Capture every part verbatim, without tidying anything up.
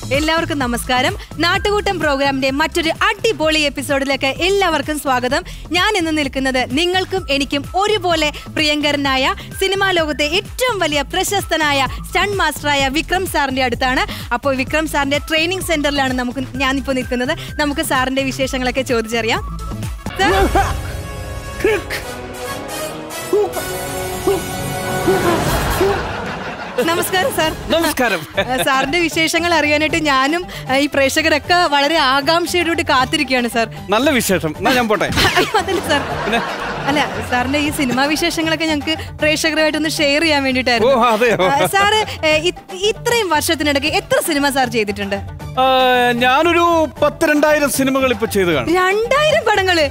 എല്ലാവർക്കും നമസ്കാരം. നാട്ടുകൂട്ടം പ്രോഗ്രാമിന്റെ മറ്റൊരു അടിപൊളി എപ്പിസോഡിലേക്ക് എല്ലാവർക്കും സ്വാഗതം. ഞാൻ ഇന്ന് നിൽക്കുന്നത് നിങ്ങൾക്കും എനിക്കും ഒരുപോലെ പ്രിയങ്കരനായ സിനിമാ ലോകത്തെ ഏറ്റവും വലിയ പ്രശസ്തനായ സ്റ്റണ്ട് മാസ്റ്ററായ വിക്രം സാറിന്റെ അടുത്താണ്. അപ്പോൾ വിക്രം സാറിന്റെ ട്രെയിനിങ് സെന്ററിലാണ് നമുക്ക് ഞാനിപ്പോൾ നിൽക്കുന്നത്. നമുക്ക് സാറിന്റെ വിശേഷങ്ങളൊക്കെ ചോദിച്ചറിയാം. നമസ്കാരം സാർ. നമസ്കാരം. സാറിന്റെ വിശേഷങ്ങൾ അറിയാനായിട്ട് ഞാനും ഈ പ്രേക്ഷകരൊക്കെ വളരെ ആകാംക്ഷയോടുകൂടി കാത്തിരിക്കുകയാണ് സാർ. നല്ല വിശേഷം. ഞാൻ പോട്ടെ. അതല്ല സാർ, അല്ല സാറിന്റെ ഈ സിനിമാ വിശേഷങ്ങളൊക്കെ ഞങ്ങൾക്ക് പ്രേക്ഷകരുമായിട്ടൊന്ന് ഷെയർ ചെയ്യാൻ വേണ്ടിയിട്ടായിരുന്നു. സാറ് ഇത്രയും വർഷത്തിനിടയ്ക്ക് എത്ര സിനിമ സാർ ചെയ്തിട്ടുണ്ട്? ഞാനൊരു പത്ത് രണ്ടായിരം സിനിമകൾ ഇപ്പൊ ചെയ്തു കാണും. രണ്ടായിരം പടങ്ങള്,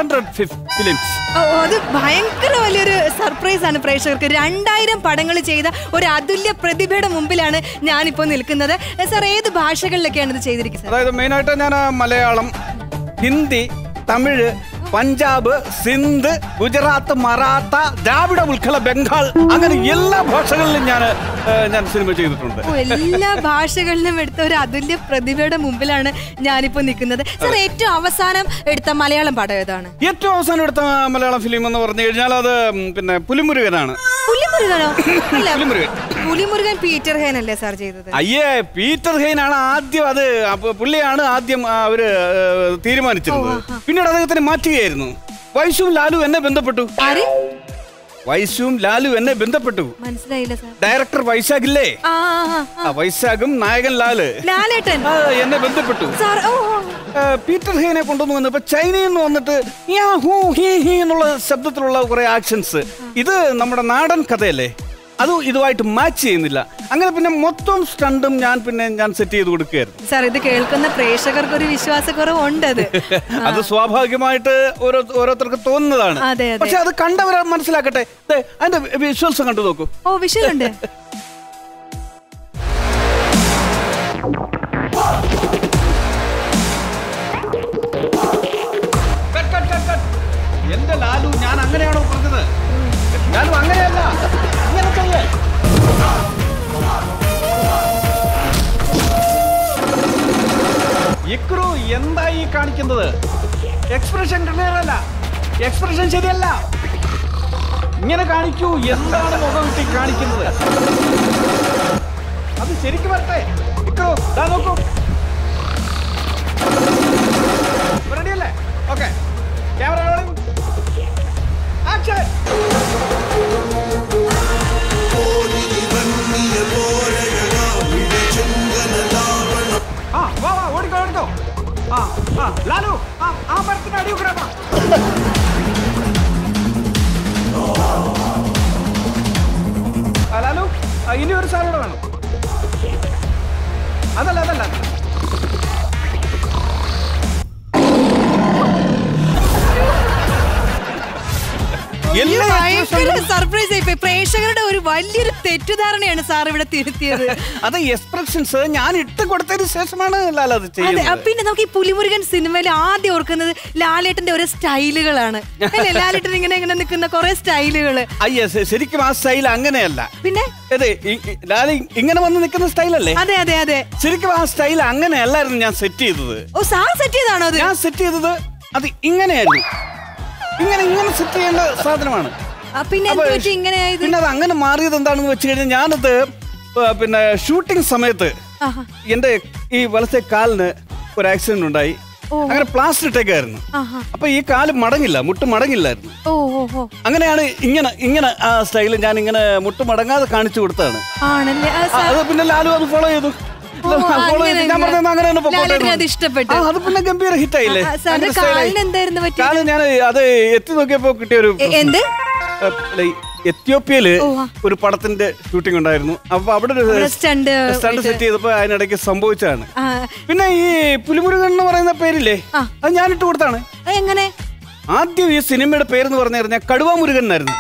അത് ഭയങ്കര വലിയൊരു സർപ്രൈസ് ആണ് പ്രേക്ഷകർക്ക്. രണ്ടായിരം പടങ്ങൾ ചെയ്ത ഒരു അതുല്യ പ്രതിഭയുടെ മുമ്പിലാണ് ഞാനിപ്പോ നിൽക്കുന്നത്. സാർ ഏത് ഭാഷകളിലൊക്കെയാണ് ഇത് ചെയ്തിരിക്കുന്നത്? അതായത് മെയിൻ ആയിട്ട് ഞാൻ മലയാളം, ഹിന്ദി, തമിഴ്, പഞ്ചാബ്, സിന്ധ്, ഗുജറാത്ത്, മറാത്ത, ദ്രാവിഡ ഉൾക്കല, ബംഗാൾ, അങ്ങനെ എല്ലാ ഭാഷകളിലും ഞാൻ ഞാൻ സിനിമ ചെയ്തിട്ടുണ്ട്. എല്ലാ ഭാഷകളിലും എടുത്ത ഒരു അതുല്യ പ്രതിഭയുടെ മുമ്പിലാണ് ഞാനിപ്പോ നിൽക്കുന്നത്. സാർ ഏറ്റവും അവസാനം എടുത്ത മലയാളം പടം ഏതാണ്? ഏറ്റവും അവസാനം എടുത്ത മലയാളം ഫിലിം എന്ന് പറഞ്ഞു കഴിഞ്ഞാൽ അത് പിന്നെ പുലിമുരുകനാണ്. പുലിമുരുകനോ? പുലിമുരുകൻ പീറ്റർ ഹെയ്ൻ അല്ലേ സാർ ചെയ്തത്? അയ്യേ, പീറ്റർ ഹെയ്ൻ ആണ് ആദ്യം. അത് പുള്ളിയാണ് ആദ്യം അവര് തീരുമാനിച്ചിരുന്നത്. പിന്നീട് അദ്ദേഹത്തിന് മാറ്റുകയായിരുന്നു. വൈശുവും ലാലു എന്നെ ബന്ധപ്പെട്ടു. വൈശുവും ലാലു എന്നെ ബന്ധപ്പെട്ടു. മനസ്സിലായില്ല സാർ. ഡയറക്ടർ വൈശാഖില്ലേ, വൈശാഖും നായകൻ ലാല് എന്നെ ബന്ധപ്പെട്ടു. പീറ്റർ ഹെയ്നെ കൊണ്ടുവന്ന് വന്നപ്പോ ചൈനയിൽ നിന്ന് വന്നിട്ട് എന്നുള്ള ശബ്ദത്തിലുള്ള കുറെ ആക്ഷൻസ്, ഇത് നമ്മുടെ നാടൻ കഥയല്ലേ, അത് ഇതുമായിട്ട് മാച്ച് ചെയ്യുന്നില്ല. അങ്ങനെ പിന്നെ മൊത്തം സ്റ്റണ്ടും ഞാൻ പിന്നെ ഞാൻ സെറ്റ് ചെയ്ത് കൊടുക്കുകയായിരുന്നു. സാർ, ഇത് കേൾക്കുന്ന പ്രേക്ഷകർക്ക് ഒരു വിശ്വാസക്കുറവുണ്ട്. അത് സ്വാഭാവികമായിട്ട് ഓരോ ഓരോരുത്തർക്ക് തോന്നുന്നതാണ്. പക്ഷെ അത് കണ്ടവർ മനസ്സിലാക്കട്ടെ. അതിന്റെ വിഷ്വൽസ് കണ്ടു നോക്കൂ. ഓ, വിഷ്വൽ ഉണ്ട്. എന്റെ ലാലു, ഞാൻ അങ്ങനെയാണോ പറഞ്ഞത്? ലാലു അങ്ങനെയല്ല, ഇങ്ങനെ ചെയ്യേ. ഇക്രു എന്തായി കാണിക്കുന്നത്? എക്സ്പ്രഷൻ ക്ലിയർ അല്ല, എക്സ്പ്രഷൻ ശരിയല്ല. ഇങ്ങനെ കാണിക്കൂ. എന്താണ് മുഖം കിട്ടി കാണിക്കുന്നത്? അത് ശരിക്കും വരട്ടെ. ഇക്രു ദാ നോക്കൂ. റെഡിയല്ലേ? Okay, camera rolling, action. ആ വാ വാ, ഓടിക്കോ ഓടിക്കോ. ആ ആ ലാലു, ആ ആ മരത്തിന്റെ അടി ഉഗ്രഹം. ലാലു, ഇനി ഒരു സാധനം വേണം. അതല്ല അതല്ല സർപ്രൈസ് ആയി. പ്രേക്ഷകരുടെ ഒരു വലിയൊരു തെറ്റിദ്ധാരണയാണ് സാർ ഇവിടെ തിരുത്തിയത്. അത് എക്സ്പ്രഷൻസ് ഞാൻ ഇട്ട് കൊടുത്തതിന് ശേഷമാണ് ലാൽ അത് ചെയ്യുന്നത്. പിന്നെ നമുക്ക് ഈ പുലിമുരുകൻ സിനിമയിൽ ആദ്യം ഓർക്കുന്നത് ലാലേട്ടന്റെ ഓരോ സ്റ്റൈലുകളാണ്. ലാലേട്ടൻ ഇങ്ങനെ ഇങ്ങനെ നിൽക്കുന്ന കുറെ സ്റ്റൈലുകള്. അയ്യ, ശരിക്കും ആ സ്റ്റൈൽ അങ്ങനെയല്ല. പിന്നെ ലാൽ ഇങ്ങനെ വന്ന് നിൽക്കുന്ന സ്റ്റൈലല്ലേ? അതെ അതെ അതെ. ശരിക്കും ആ സ്റ്റൈൽ അങ്ങനെയല്ലായിരുന്നു ഞാൻ സെറ്റ് ചെയ്തത്. ഓ, സാർ സെറ്റ് ചെയ്താണോ അത്? ഞാൻ സെറ്റ് ചെയ്തത് അത് ഇങ്ങനെയായിരുന്നു. ഇങ്ങനെ ഇങ്ങനെ സെറ്റ് ചെയ്യേണ്ട സാധനമാണ്. പിന്നെ പിന്നെ അത് അങ്ങനെ മാറിയത് എന്താണെന്ന് വെച്ച് കഴിഞ്ഞാൽ, ഞാനത് പിന്നെ ഷൂട്ടിംഗ് സമയത്ത് എന്റെ ഈ വലത്തെ കാലിന് ഒരു ആക്സിഡന്റ് ഉണ്ടായി. അങ്ങനെ പ്ലാസ്റ്റർ ഇട്ടേക്കായിരുന്നു. അപ്പൊ ഈ കാല് മടങ്ങില്ല, മുട്ട് മടങ്ങില്ലായിരുന്നു. അങ്ങനെയാണ് ഇങ്ങനെ ഇങ്ങനെ ആ സ്റ്റൈല് ഞാൻ ഇങ്ങനെ മുട്ട് മടങ്ങാതെ കാണിച്ചു കൊടുത്തതാണ്. അത് പിന്നെ ലാലു അത് ഫോളോ ചെയ്തു. അത് പിന്നെ ഗംഭീര ഹിറ്റായില്ലേ? കാല് ഞാൻ അത് എത്തി നോക്കിയപ്പോ കിട്ടിയൊരു എത്യോപ്യയില് ഒരു പടത്തിന്റെ ഷൂട്ടിംഗ് ഉണ്ടായിരുന്നു. അപ്പൊ അവിടെ ഒരു സ്റ്റണ്ട് സെറ്റ് ചെയ്തപ്പോ അതിനിടയ്ക്ക് സംഭവിച്ചതാണ്. പിന്നെ ഈ പുലിമുരുകൻ എന്ന് പറയുന്ന പേരില്ലേ, അത് ഞാൻ ഇട്ട് കൊടുത്താണ്. എങ്ങനെ? ആദ്യം ഈ സിനിമയുടെ പേരെന്ന് പറഞ്ഞു കഴിഞ്ഞാൽ കടുവാ മുരുകൻ എന്നായിരുന്നു.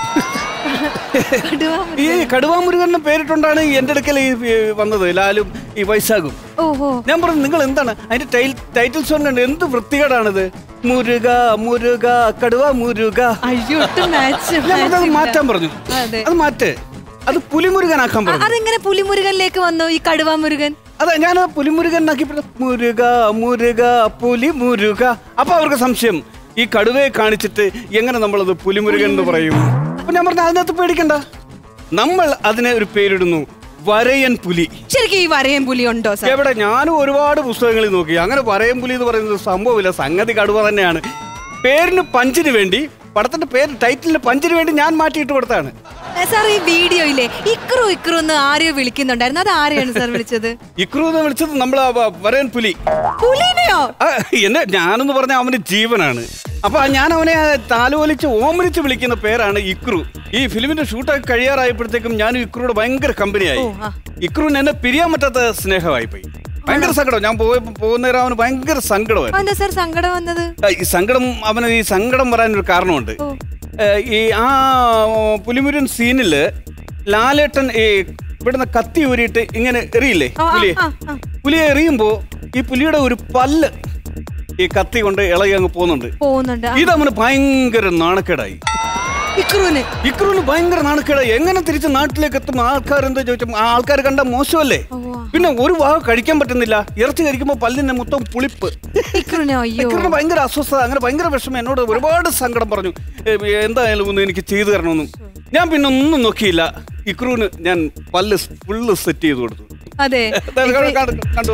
ഈ കടുവാ മുരുകന് പേരിട്ടുണ്ടാണ് എന്റെ അടുക്കൽ ഈ വന്നത് ലാലും ഈ വൈശാഖും. ഞാൻ പറഞ്ഞു, നിങ്ങൾ എന്താണ് അതിന്റെ ടൈറ്റിൽ സോങ് കണ്ട് എന്ത് വൃത്തികേടാണിത്? മുരുക മുരുക കടുവ മുരുക. അയ്യോ, മാറ്റാൻ പറഞ്ഞു. അത് മാറ്റ്. അത് പുലിമുരുകനാക്കാൻ പറഞ്ഞു. അതെങ്ങനെ പുലിമുരുകനിലേക്ക് വന്നു ഈ കടുവ മുരുകൻ? അതെ, ഞാൻ പുലിമുരുകനാക്കി മുരുക മുരുക പുലിമുരുക. അപ്പൊ അവർക്ക് സംശയം, ഈ കടുവയെ കാണിച്ചിട്ട് എങ്ങനെ നമ്മളത് പുലിമുരുകൻ എന്ന് പറയും? അപ്പൊ ഞാൻ പറഞ്ഞു അതിനകത്ത് പേടിക്കണ്ട, നമ്മൾ അതിനെ ഒരു പേരിടുന്നു, വരയൻ പുലി. ശരിക്കും ഈ വരയൻ പുലി ഉണ്ടോ? എവിടെ? ഞാനും ഒരുപാട് പുസ്തകങ്ങളിൽ നോക്കി, അങ്ങനെ വരയൻ പുലി എന്ന് പറയുന്നത് സംഭവമില്ല. സംഗതി കടുവ തന്നെയാണ്. പേരിന് പഞ്ചിന് വേണ്ടി, പടത്തിന്റെ പേര് ടൈറ്റിലിന് പഞ്ചിന് വേണ്ടി ഞാൻ മാറ്റിയിട്ട് കൊടുത്താണ്. സാർ ഈ വീഡിയോയിലെ ഇക്രു ഇക്രു എന്ന് ആരെയോ വിളിക്കുന്നുണ്ടായിരുന്നു, അത് ആരെയാണ് സാർ വിളിച്ചത്? ഇക്രു എന്ന് വിളിച്ചത് നമ്മളെ വരയൻ പുലി. പുലിനെയോ? എന്നെ ഞാനെന്ന് പറഞ്ഞ അവന് ജീവനാണ്. അപ്പൊ ഞാൻ അവനെ താലോലിച്ച് ഓമനിച്ച് വിളിക്കുന്ന പേരാണ് ഇക്രു. ഈ ഫിലിമിന്റെ ഷൂട്ടൊക്കെ കഴിയാറായപ്പോഴത്തേക്കും ഞാൻ ഇക്രുവിടെ ഭയങ്കര കമ്പനിയായി. ഇക്രുവിന് എന്നെ പിരിയാൻ പറ്റാത്ത സ്നേഹമായി പോയി. ഭയങ്കര സങ്കടം. ഞാൻ പോയ പോകുന്നേരം അവന് ഭയങ്കര സങ്കടമായിരുന്നു. സാർ സങ്കടം വന്നത്? ഈ സങ്കടം അവന് ഈ സങ്കടം വരാനൊരു കാരണമുണ്ട്. ഈ ആ പുലിമുരുകൻ സീനില് ലാലേട്ടൻ ഈ ഇവിടുന്ന് കത്തി ഊരിയിട്ട് ഇങ്ങനെ എറിയില്ലേ പുലിയെ, പുലിയെ എറിയുമ്പോ ഈ പുലിയുടെ ഒരു പല്ല് ഈ കത്തി കൊണ്ട് ഇളകി അങ്ങ് പോകുന്നുണ്ട്. ഇത് അവന് ഭയങ്കര നാണക്കേടായി. ഇക്രുവിന് ഇക്രുവിന് ഭയങ്കര നാണക്കേടായി. എങ്ങനെ തിരിച്ച് നാട്ടിലേക്ക് എത്തും? ആൾക്കാർ എന്താ ചോദിച്ചാൽ ആൾക്കാർ കണ്ട മോശമല്ലേ? പിന്നെ ഒരു ഭാഗം കഴിക്കാൻ പറ്റുന്നില്ല. ഇറച്ചി കഴിക്കുമ്പോ പല്ലിന് മൊത്തം പുളിപ്പ്. ഇക്രുവിന് ഭയങ്കര അസ്വസ്ഥത, അങ്ങനെ ഭയങ്കര വിഷമം. എന്നോട് ഒരുപാട് സങ്കടം പറഞ്ഞു, എന്തായാലും ഒന്ന് എനിക്ക് ചെയ്തു തരണമെന്നും. ഞാൻ പിന്നെ ഒന്നും നോക്കിയില്ല, ഇക്രുവിന് ഞാൻ പല്ല് ഫുള്ള് സെറ്റ് ചെയ്ത് കൊടുത്തു. അതെ, കണ്ടു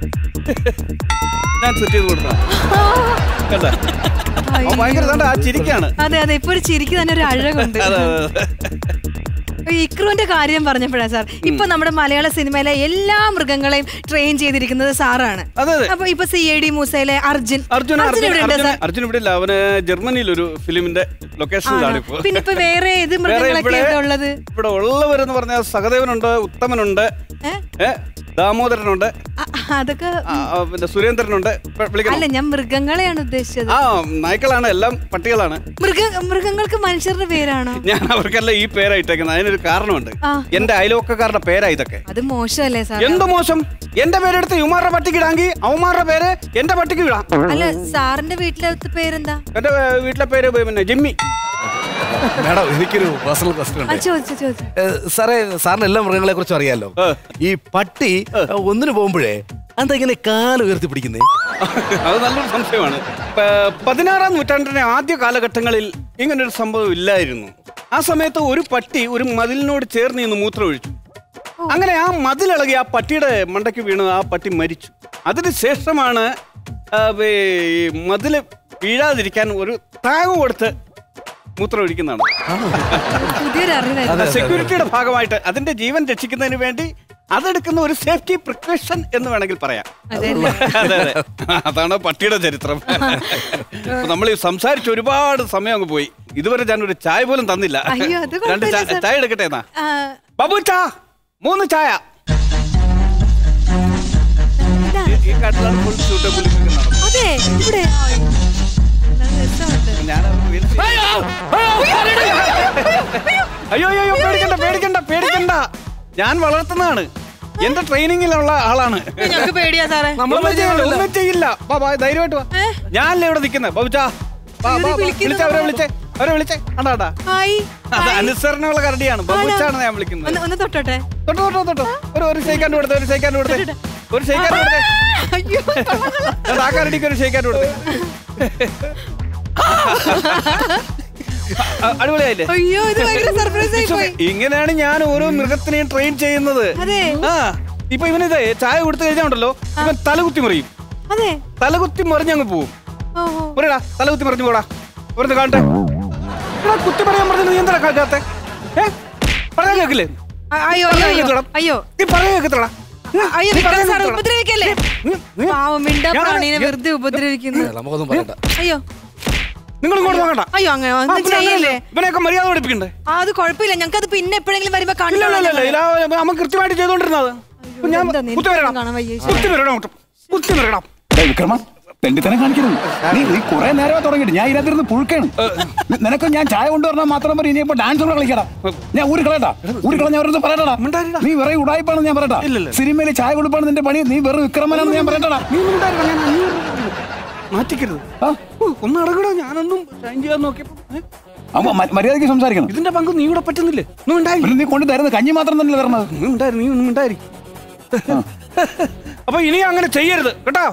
ഞാൻ സെറ്റ് ചെയ്ത് കൊടുത്ത കണ്ടാ ഭയങ്കര ആ ചിരിക്കാണ്. അതെ അതെ, ഇപ്പൊ ഒരു ചിരിക്ക് തന്നെ ഒരു അഴകുണ്ട്. ഇക്രുവിന്റെ കാര്യം പറഞ്ഞപ്പോഴാ സാർ, ഇപ്പൊ നമ്മുടെ മലയാള സിനിമയിലെ എല്ലാ മൃഗങ്ങളെയും ട്രെയിൻ ചെയ്തിരിക്കുന്നത് സാറാണ്. അപ്പൊ ഇപ്പൊ സി ഐ ഡി മൂസയിലെ അർജുൻ അർജുൻ അർജുൻ ഇവിടെ ഇല്ല, അവന് ജർമ്മനിയിൽ ഒരു ഫിലിമിന്റെ ലൊക്കേഷനിലാണ് ഇപ്പൊ. പിന്നെ ഇപ്പൊ വേറെ ഏത് മൃഗങ്ങളൊക്കെ ഉള്ളത്? ഇവിടെ ഉള്ളവരെന്ന് പറഞ്ഞാൽ സഹദേവനുണ്ട്, ഉത്തമനുണ്ട്, ദാമോദരനുണ്ട്, അതൊക്കെ പിന്നെ സുരേന്ദ്രനുണ്ട്. അല്ല, ഞാൻ മൃഗങ്ങളെയാണ് ഉദ്ദേശിച്ചത്. ആ നായ്ക്കളാണ്, എല്ലാം പട്ടികളാണ്. മൃഗ മൃഗങ്ങൾക്ക് മനുഷ്യരുടെ പേരാണോ? ഞാൻ അവർക്കല്ല ഈ പേരായിട്ടേക്കുന്നത്, അതിനൊരു കാരണമുണ്ട്. എന്റെ അയൽവക്കക്കാരുടെ പേരാ ഇതൊക്കെ. അത് മോശമല്ലേ സാർ? എന്ത് മോശം? എന്റെ പേരെടുത്ത് ഇവന്മാരുടെ പട്ടിക്ക് ഇടാങ്കി അവന്മാരുടെ പേര് എന്റെ പട്ടിക്ക് ഇടാം. അല്ല, സാറിന്റെ വീട്ടിലെ പേരെന്താ? എന്റെ വീട്ടിലെ പേര് പിന്നെ ജിമ്മി. മാഡം, എനിക്കൊരു പേഴ്സണൽ ക്വസ്റ്റ്യൻ ഉണ്ട്. സാറേ, സാറിന് എല്ലാ മൃഗങ്ങളെ കുറിച്ചും അറിയാലോ. ഈ പട്ടി ഒന്നിനു പോകുമ്പോഴേ എന്താ ഇങ്ങനെ കാല് ഉയർത്തി പിടിക്കുന്നേ? അത് നല്ലൊരു സംശയമാണ്. പതിനാറാം നൂറ്റാണ്ടിന്റെ ആദ്യ കാലഘട്ടങ്ങളിൽ ഇങ്ങനൊരു സംഭവം ഇല്ലായിരുന്നു. ആ സമയത്ത് ഒരു പട്ടി ഒരു മതിലിനോട് ചേർന്ന് നിന്ന് മൂത്രമൊഴിച്ചു. അങ്ങനെ ആ മതിലിളകി ആ പട്ടിയുടെ മണ്ടയ്ക്ക് വീണ് ആ പട്ടി മരിച്ചു. അതിന് ശേഷമാണ് മതില് വീഴാതിരിക്കാൻ ഒരു താങ്ങ് കൊടുത്ത് മൂത്രം ഒഴിക്കുന്നതാണ്. സെക്യൂരിറ്റിയുടെ ഭാഗമായിട്ട് അതിന്റെ ജീവൻ രക്ഷിക്കുന്നതിന് വേണ്ടി അതെടുക്കുന്ന ഒരു സേഫ്റ്റി പ്രിക്കോഷൻ എന്ന് വേണമെങ്കിൽ പറയാം. അതെ അതെ, അതാണ് പട്ടിയുടെ ചരിത്രം. നമ്മൾ ഈ സംസാരിച്ച് ഒരുപാട് സമയം അങ്ങ് പോയി. ഇതുവരെ ഞാൻ ഒരു ചായ പോലും തന്നില്ല. രണ്ട് ചായ എടുക്കട്ടെ എന്നാ? ബാബു ചാ, മൂന്ന് ചായ. ഈ കാട്ടിലാണ് ഫുൾ ഷൂട്ട് പുലിക്കുന്നത്. അയ്യോ അയ്യോ, പേടിക്കണ്ട പേടിക്കണ്ട പേടിക്കണ്ട, ഞാൻ വളർത്തുന്നതാണ്. എന്റെ ട്രെയിനിങ്ങിലുള്ള ആളാണ്. ഒന്നും ചെയ്യില്ല. ധൈര്യമായിട്ട് വാ. ഞാനല്ലേ ഇവിടെ നിൽക്കുന്നത്. ബാബുച്ചാ, വിളിച്ചേ, അവരെ വിളിച്ചേ, അവരെ വിളിച്ചേ. അണ്ടാ, അത് അനുസരണമുള്ള കരടിയാണ്. ബാബുച്ചാണ് ഞാൻ വിളിക്കുന്നത്. തൊട്ടോ തൊട്ടോ തൊട്ടോ. ഒരു ഒരു ഷെയ്ക്കാൻ്റെ കൊടുത്തേ, ഒരു ഷെയ്ക്കാൻ്റെ കൊടുത്തേ, ഒരു ഷെയ്ക്കാൻ്റെ കൊടുത്തേ. ആ കരടിക്ക് ഒരു ഷെയ്ക്കാൻ്റെ കൊടുത്തേ. അടിപൊളിയായില്ലേ? ഇങ്ങനെയാണ് ഞാൻ ഓരോ മൃഗത്തിനെയും ട്രെയിൻ ചെയ്യുന്നത്. ആ ഇപ്പൊ ഇവനിത് ചായ കൊടുത്തു കഴിഞ്ഞാണ്ടല്ലോ, ഇവൻ തലകുത്തി മറിയും. തലകുത്തി മറിഞ്ഞങ്ങ് പോവും. പറയടാ, തലകുത്തി മറിഞ്ഞു പോടാ, ഇവിടുന്ന് കാണട്ടെ. കുത്തി പറയാൻ പറഞ്ഞത് നീ എന്താ കേൾക്കാത്തെ? ഏ പറയാൻ കേക്കില്ലേ? നീ പറയാൻ കേക്കത്തോടാ. അയ്യോ, നിങ്ങൾ ഇങ്ങോട്ട് നോക്കണ്ട. അയ്യോ, അങ്ങനെ ഇവനെയൊക്കെ മര്യാദ പഠിപ്പിക്കണ്ടേ? അത് കുഴപ്പമില്ല, ഞങ്ങൾക്ക് അത് പിന്നെ എപ്പോഴെങ്കിലും വരുമ്പോ അമ്മ കൃത്യമായിട്ട് ചെയ്തോണ്ടിരുന്നത്. വിക്രമ, തെണ്ടിത്തനം കാണിക്കരുത്. നീ നീ കുറെ നേരമേ തുടങ്ങിയിട്ട് ഞാൻ ഇതിനകത്തിരുന്ന് പുഴുക്കാണ്. നിനക്ക് ഞാൻ ചായ കൊണ്ടുവരണം മാത്രം പറയും. ഇനിയിപ്പോ ഡാൻസ് കൂടെ കളിക്കടാ. ഞാൻ ഊരി കളയട്ടാ, ഊരി കളഞ്ഞ അവരുടെ പറയട്ടാ. നീ വെറുതെ ഉടായിപ്പാണെന്ന് ഞാൻ പറയട്ടാ. സിനിമയിൽ ചായ കൊടുപ്പാണ് നിന്റെ പണി. നീ വെറും വിക്രമനാണെന്ന് ഞാൻ പറയട്ടാ. മാറ്റിക്കരുത്. ഒന്ന് അടങ്ങടോ, ഞാനൊന്നും ഷൈൻ ചെയ്യാൻ നോക്കിയപ്പോ മര്യാദയ്ക്ക് സംസാരിക്കണം. ഇതിന്റെ പങ്ക് നീ ഇവിടെ പറ്റുന്നില്ലേ? നീ കൊണ്ട് തരുന്നത് കഞ്ഞി മാത്രം തന്നെ തരണത്. നീ ഉണ്ടായി നീ ഒന്നും ഉണ്ടായി. അപ്പൊ ഇനി അങ്ങനെ ചെയ്യരുത് കേട്ടോ.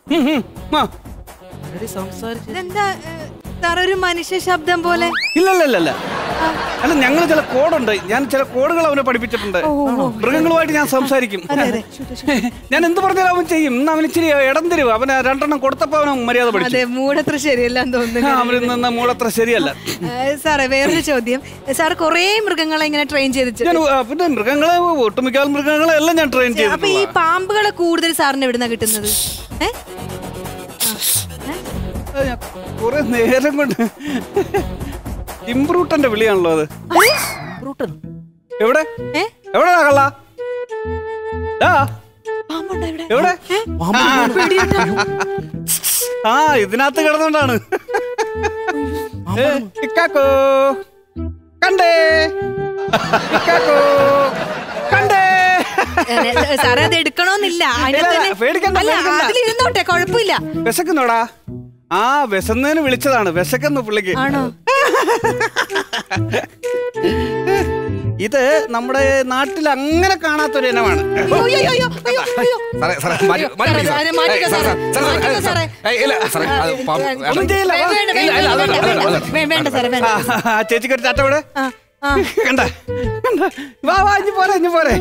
എന്താ സാർ ഒരു മനുഷ്യ ശബ്ദം പോലെ? ഇല്ലല്ലല്ല, അല്ല ഞങ്ങൾ ചില കോഡുണ്ട്. ഞാൻ ചില കോഡുകൾ അവനെ പഠിപ്പിച്ചിട്ടുണ്ട്. മൃഗങ്ങളുമായിട്ട് ഞാൻ സംസാരിക്കും. ഞാൻ എന്ത് പറഞ്ഞാലും അവൻ ചെയ്യും. ഇന്ന് അവന് ഇച്ചിരി ഇടം തരും. അവന് രണ്ടെണ്ണം കൊടുത്തപ്പോ അവന് മര്യാദ പഠിച്ചു. മൂടത്ര ശരിയല്ല തോന്നുന്നു. അവനിൽ നിന്ന് മൂടത്ര ശരിയല്ല. സാറേ വേറൊരു ചോദ്യം. സാർ കൊറേ മൃഗങ്ങളെ ഇങ്ങനെ ട്രെയിൻ ചെയ്തിട്ട്? പിന്നെ മൃഗങ്ങളെ ഒട്ടുമിക്ക മൃഗങ്ങളെ എല്ലാം ഞാൻ ട്രെയിൻ ചെയ്തു. അപ്പൊ ഈ പാമ്പുകളെ കൂടുതൽ സാറിന് എവിടുന്നാ കിട്ടുന്നത്? കുറെ നേരം കൊണ്ട് ഇംബ്രൂട്ടന്റെ വിളിയാണല്ലോ അത്. എവിടെ എവിടെ കള്ള എവിടെ? ആ ഇതിനകത്ത് കിടന്നോണ്ടാണ്. ഇക്കാക്കോ കണ്ടേ, ഇക്കാക്കോ കണ്ടേ. സാറേ അത് എടുക്കണോന്നില്ല, അതിലിരുന്നോട്ടെ, കുഴപ്പമില്ല. വിശക്കുന്നോടാ? ആ വിശന്നതിന് വിളിച്ചതാണ്. വിശക്കുന്നു പുള്ളിക്ക്. ഇത് നമ്മുടെ നാട്ടിൽ അങ്ങനെ കാണാത്തൊരു ഇനമാണ്. ചേച്ചിക്ക് ഒരു ചാറ്റവിടെ കണ്ട വാ വാ ഇഞ്ഞു പോരെ ഇഞ്ഞു പോരെ.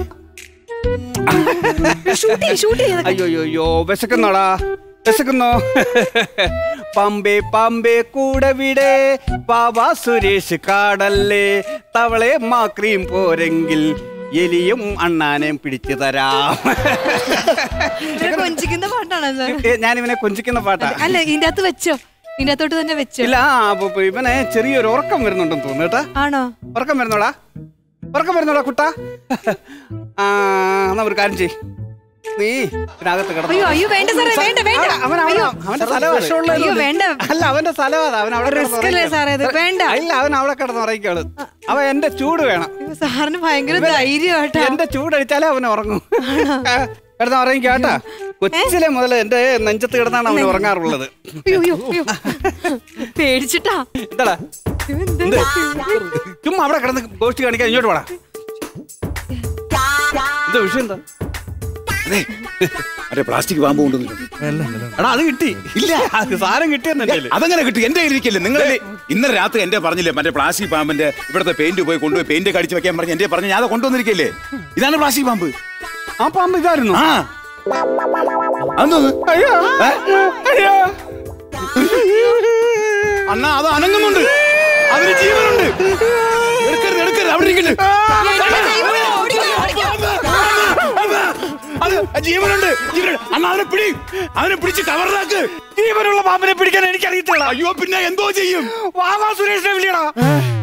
അയ്യോ അയ്യോ വിശക്കുന്നോടാ? വിശക്കുന്നോ? പമ്പേ പമ്പേ കൂടെ വിടെ പാവാ സുരേഷ് കാടല്ലേ, തവളെ മാക്രീം പോരെങ്കിൽ എലിയും അണ്ണാനെയും പിടിച്ചു തരാം. കൊഞ്ചിക്കുന്ന പാട്ടാണല്ലോ. ഞാനിവനെ കൊഞ്ചിക്കുന്ന പാട്ടാ. അല്ല ഇതിന്റെ അകത്ത് വെച്ചോ? ഇതിന്റെ അകത്തോട്ട് തന്നെ വെച്ചോ? ഇല്ല, ഇവനെ ചെറിയൊരു ഉറക്കം വരുന്നുണ്ടെന്ന് തോന്നുന്നു കേട്ടാ. ആണോ? ഉറക്കം വരുന്നോടാ? ഉറക്കം വരുന്നോടാ കുട്ടാ? ആ എന്നാ ഒരു കാര്യം ചെയ്യ്, നീ ഇതിനകത്ത് കിടന്നു. അല്ല അവന്റെ സ്ഥലമാണ്. അവൻ അവിടെ അല്ല അവൻ അവിടെ കിടന്ന് ഉറങ്ങിക്കോളൂ. അവൻ എന്റെ ചൂട് വേണം. സാറിന് ഭയങ്കര ധൈര്യം. എന്റെ ചൂടടിച്ചാലേ അവൻ ഉറങ്ങും. കിടന്ന് ഉറങ്ങിക്കോ കേട്ടാ. കൊച്ചിലെ മുതൽ എന്റെ നെഞ്ചത്ത് കിടന്നാണ് അവൻ ഉറങ്ങാറുള്ളത്. പേടിച്ചിട്ടാ? എന്താടാ ചുമ്മാ അവിടെ കിടന്ന് ഗോഷ്ടി കാണിക്കാൻ ഇങ്ങോട്ട് വേടാ. എന്താ വിഷയം? എന്താ പ്ലാസ്റ്റിക് പാമ്പ് കൊണ്ടുവന്നിട്ടുണ്ട്. അത് കിട്ടി? ഇല്ല, സാധനം കിട്ടിയെന്നെ. അതങ്ങനെ കിട്ടി? എന്റെ കയ്യിലിരിക്കല്ലേ? നിങ്ങൾ ഇന്നലെ രാത്രി എന്റെ പറഞ്ഞില്ലേ മറ്റേ പ്ലാസ്റ്റിക് പാമ്പിന്റെ ഇവിടുത്തെ പെയിന്റ് പോയി കൊണ്ടുപോയി പെയിന്റ് അടിച്ചു വെക്കാൻ പറഞ്ഞ് എന്റെ പറഞ്ഞ് ഞാൻ കൊണ്ടുവന്നിരിക്കല്ലേ? ഇതാണ് പ്ലാസ്റ്റിക് പാമ്പ്. ആ പാമ്പ് ഇതായിരുന്നു. ആ അതൊന്ന് അണ്ണാ അത് അനങ്ങുന്നുണ്ട്, അതിന് ജീവനുണ്ട്. എടുക്കരുത് എടുക്കരുത്, അവിടെ ഇരിക്കരുത്. ജീവനുണ്ട്, ജീവനുണ്ട്. അണ്ണാ അവനെ പിടി, അവനെ പിടിച്ച് കവറിലാക്ക്. ജീവനുള്ള പാമ്പിനെ പിടിക്കാൻ എനിക്കറിയത്തില്ല. അയ്യോ പിന്നെ എന്തോ ചെയ്യും? വാവാ സുരേഷിനെ വിളിയടാ.